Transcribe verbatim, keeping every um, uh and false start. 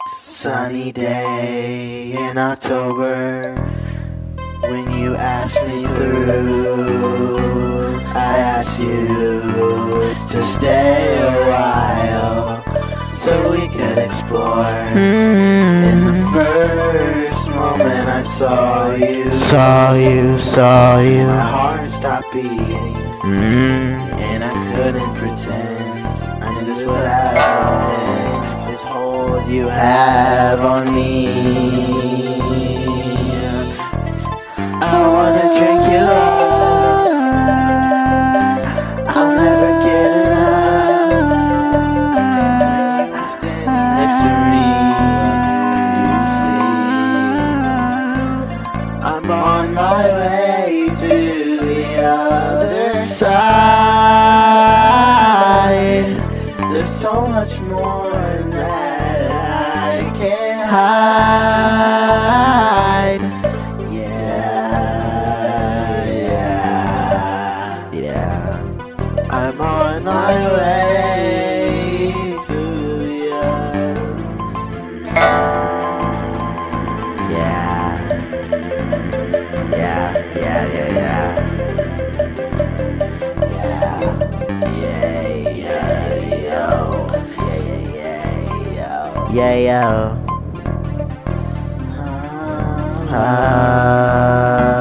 Sunny day in October, when you asked me through, I asked you to stay a while so we could explore. In the first moment I saw you, Saw you, saw you. my heart stopped beating, and I couldn't pretend. I knew this would happen. This hold you have on me, I wanna drink you up. I'll never get enough. Standing next to me, you see, I'm on my way to the other side. There's so much more that I can't hide. Yeah, yeah, Yeah. I'm on my way to the other. Yeah. Yeah, yeah, yeah, yeah. Yeah, yo. Ah.